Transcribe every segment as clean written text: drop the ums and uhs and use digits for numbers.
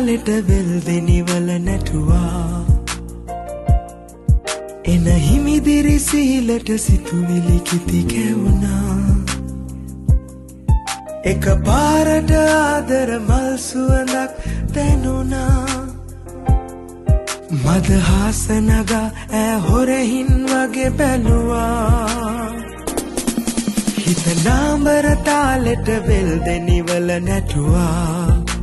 තාලෙට වෙල් දෙනිවල නැටුවා එන හිමිදිරි සීලට සිතුවිලි කිති කැවුනා එක පාරට ආදර මල් සුවඳක් දැනුණා මදහස නගා ඈ හොරහින් වගේ බැලුවා හිත නාඹර තාලෙට වෙල් දෙනිවල නැටුවා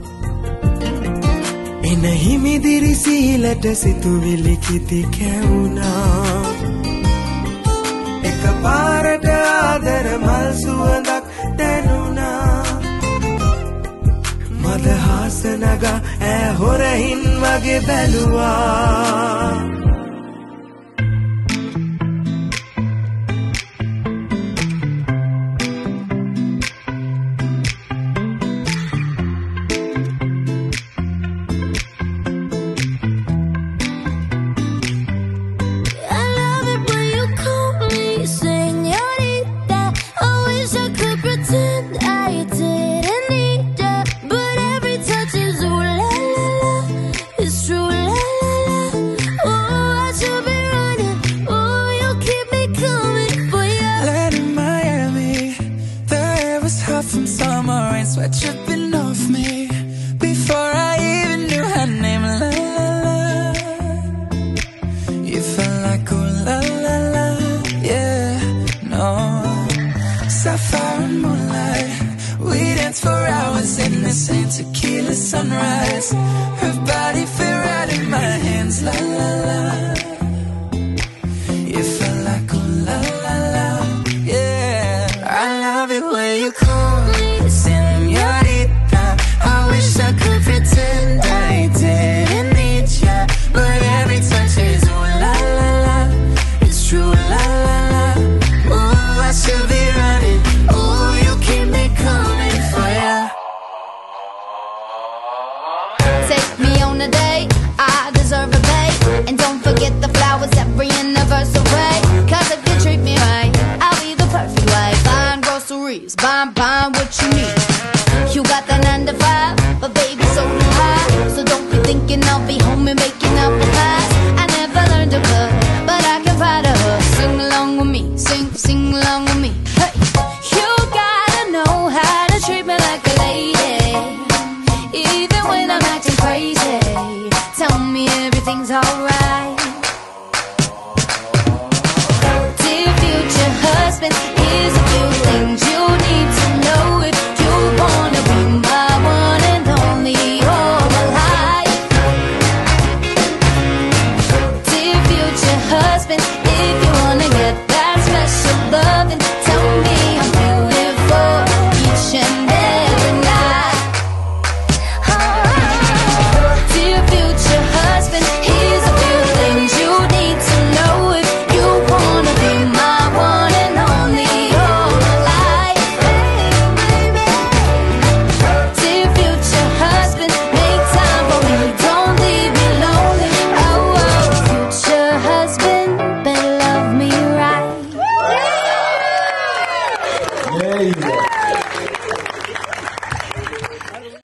එන හිමිදිරි සීලට සිතුවිලි කිති කැවුනා එක පාරට ආදර මල් සුවඳක් දැනුණා මදහස නගා ඈ හොරහින් වගේ බැලුවා From summer rain, sweat dripping off me before I even knew her name. La la la, you felt like oh la la la, yeah, no. Sapphire and moonlight, we danced for hours in the same tequila sunrise. Her body fit right in my hands. La la la, you felt like oh la la la, yeah. I love it when you call señorita. I wish I could pretend I didn't need ya, but every touch is ooh la la la. It's true la la la. Ooh, I should be